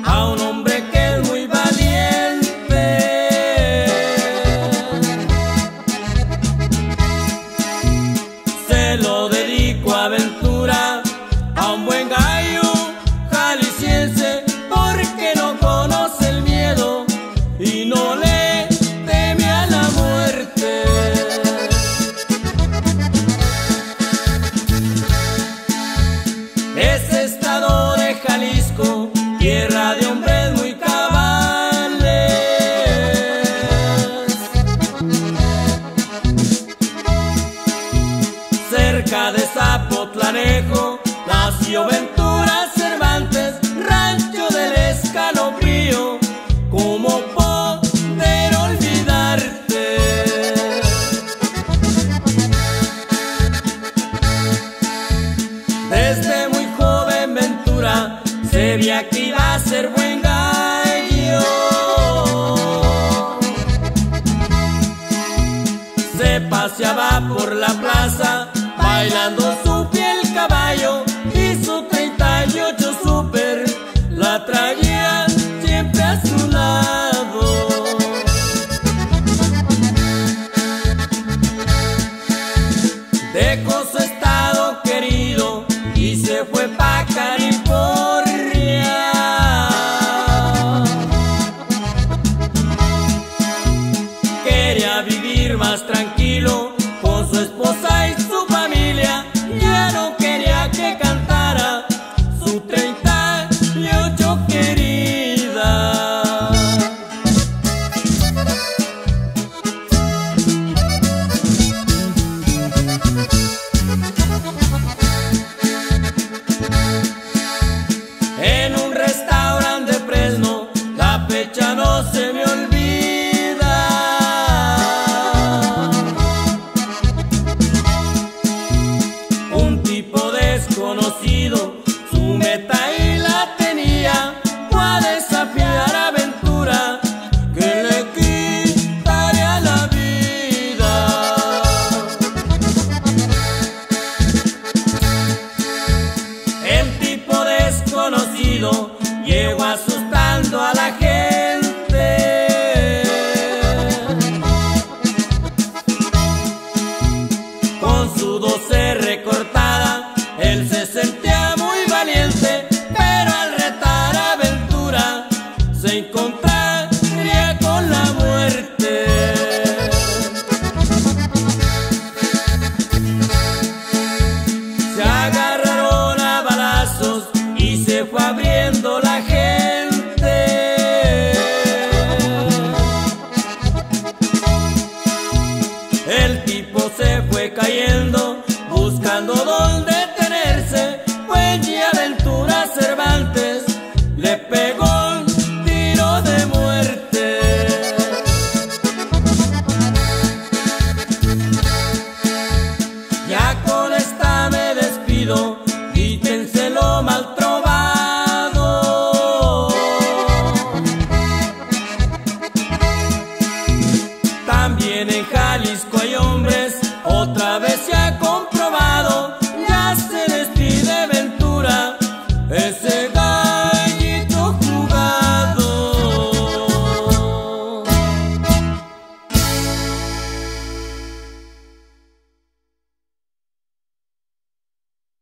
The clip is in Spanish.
a un hombre que es muy valiente. Se lo dedico a Aventura, a un buen gallo jalisciense, porque no conoce el miedo y no le teme a la muerte. Ese estado de Jalisco, tierra de hombres muy cabales. Cerca de Zapotlanejo nació Ventura Cervantes, rancho del Escalofrío. ¿Cómo poder olvidarte? Desde muy joven Ventura se veía que iba a ser buen gallo. Se paseaba por la plaza bailando su piel caballo, y su 38 Super la traía siempre a su lado. Dejó su estado querido y se fue pa' California. Quería vivir más tranquilo con su esposa y su familia. Ya no quería que cantara su 38 querida. En un restaurante de Fresno, la fecha no se me olvida. Un tipo desconocido, su meta y la tenía, fue a desafiar a Ventura, que le quitaría la vida. El tipo desconocido llegó asustando a la gente. Con su 12 recortada, él se sentía muy valiente, pero al retar a Ventura se encontraba